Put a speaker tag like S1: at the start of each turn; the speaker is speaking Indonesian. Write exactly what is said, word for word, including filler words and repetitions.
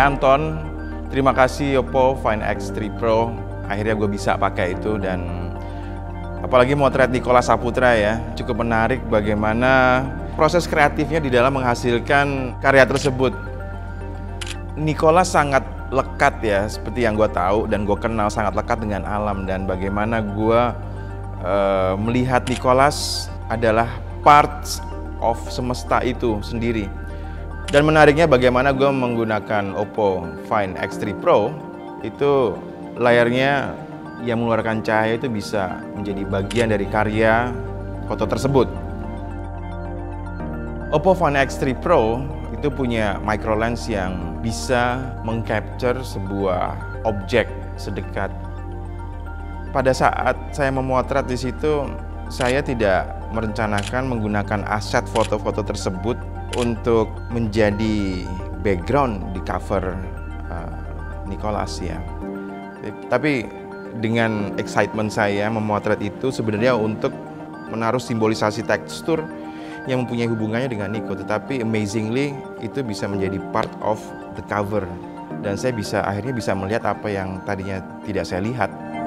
S1: saya Anton. Terima kasih Oppo Find X tiga Pro. Akhirnya gue bisa pakai itu, dan apalagi motret Nicholas Saputra ya. Cukup menarik bagaimana proses kreatifnya di dalam menghasilkan karya tersebut. Nicholas sangat lekat ya, seperti yang gue tahu dan gue kenal, sangat lekat dengan alam, dan bagaimana gue uh, melihat Nicholas adalah part of semesta itu sendiri. Dan menariknya bagaimana gue menggunakan Oppo Find X tiga Pro, itu layarnya yang mengeluarkan cahaya itu bisa menjadi bagian dari karya foto tersebut. Oppo Find X tiga Pro itu punya micro lens yang bisa mengcapture sebuah objek sedekat. Pada saat saya memotret di situ, saya tidak merencanakan menggunakan aset foto-foto tersebut untuk menjadi background di cover uh, Nicholas ya. Tapi dengan excitement saya memotret itu sebenarnya untuk menaruh simbolisasi tekstur yang mempunyai hubungannya dengan Nico, tetapi amazingly itu bisa menjadi part of the cover, dan saya bisa akhirnya bisa melihat apa yang tadinya tidak saya lihat.